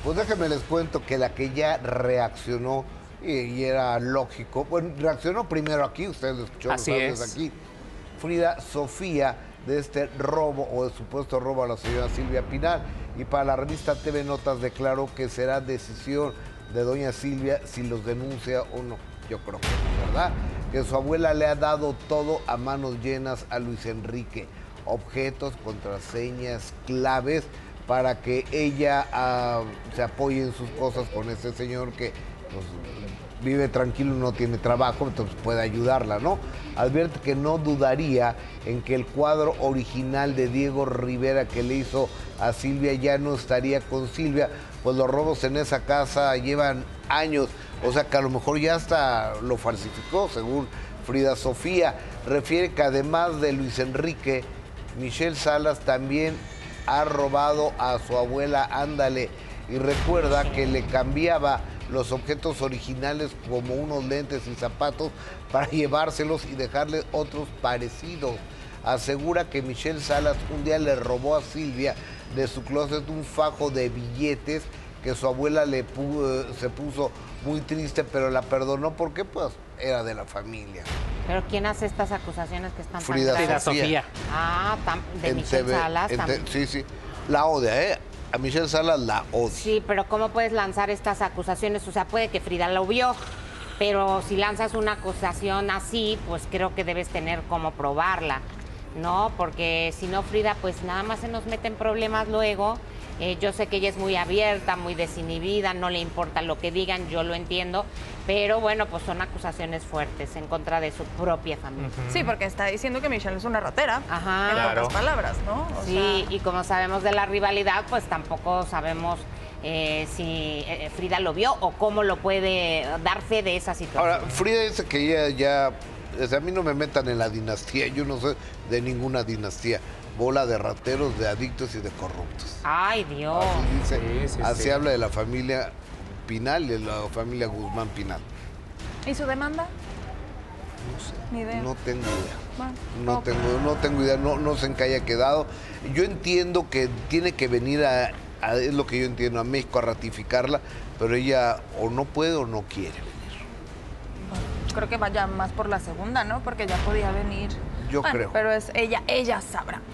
Pues déjenme les cuento que la que ya reaccionó y era lógico, bueno, reaccionó primero aquí, ustedes lo escucharon Así desde es. aquí, Frida Sofía, de este robo o de supuesto robo a la señora Silvia Pinal. Y para la revista TV Notas declaró que será decisión de doña Silvia si los denuncia o no. Yo creo que no, ¿verdad? Que su abuela le ha dado todo a manos llenas a Luis Enrique. Objetos, contraseñas, claves, para que ella se apoye en sus cosas con este señor que pues, vive tranquilo, no tiene trabajo, entonces puede ayudarla, ¿no? Advierte que no dudaría en que el cuadro original de Diego Rivera que le hizo a Silvia ya no estaría con Silvia, pues los robos en esa casa llevan años, o sea que a lo mejor ya hasta lo falsificó, según Frida Sofía. Refiere que además de Luis Enrique, Michelle Salas también ha robado a su abuela Ándale, y recuerda que le cambiaba los objetos originales como unos lentes y zapatos para llevárselos y dejarle otros parecidos. Asegura que Michelle Salas un día le robó a Silvia de su closet un fajo de billetes que su abuela se puso muy triste, pero la perdonó porque pues era de la familia. ¿Pero quién hace estas acusaciones que están tan Frida graves? Frida Sofía. Ah, de En Michelle TV, Salas también. Sí, sí. La odia, ¿eh? A Michelle Salas la odia. Sí, pero ¿cómo puedes lanzar estas acusaciones? O sea, puede que Frida lo vio, pero si lanzas una acusación así, pues creo que debes tener cómo probarla, ¿no? Porque si no, Frida, pues nada más se nos mete en problemas luego. Yo sé que ella es muy abierta, muy desinhibida, no le importa lo que digan, yo lo entiendo, pero bueno, pues son acusaciones fuertes en contra de su propia familia. Sí, porque está diciendo que Michelle es una ratera, Ajá. en Claro. pocas palabras, ¿no? O Sí, sea, y como sabemos de la rivalidad, pues tampoco sabemos si Frida lo vio o cómo lo puede dar fe de esa situación. Ahora, Frida dice que ella ya... O sea, a mí no me metan en la dinastía, yo no soy de ninguna dinastía. Bola de rateros, de adictos y de corruptos. Ay, Dios. Así dice, Sí, sí, así sí. habla de la familia Pinal y de la familia Guzmán Pinal. ¿y su demanda? No sé. Ni idea. No tengo idea. Bueno, No tengo idea, no sé en qué haya quedado. Yo entiendo que tiene que venir es lo que yo entiendo, a México a ratificarla, pero ella o no puede o no quiere venir. creo que vaya más por la segunda, ¿no? Porque ya podía venir. Yo creo. Pero es ella sabrá.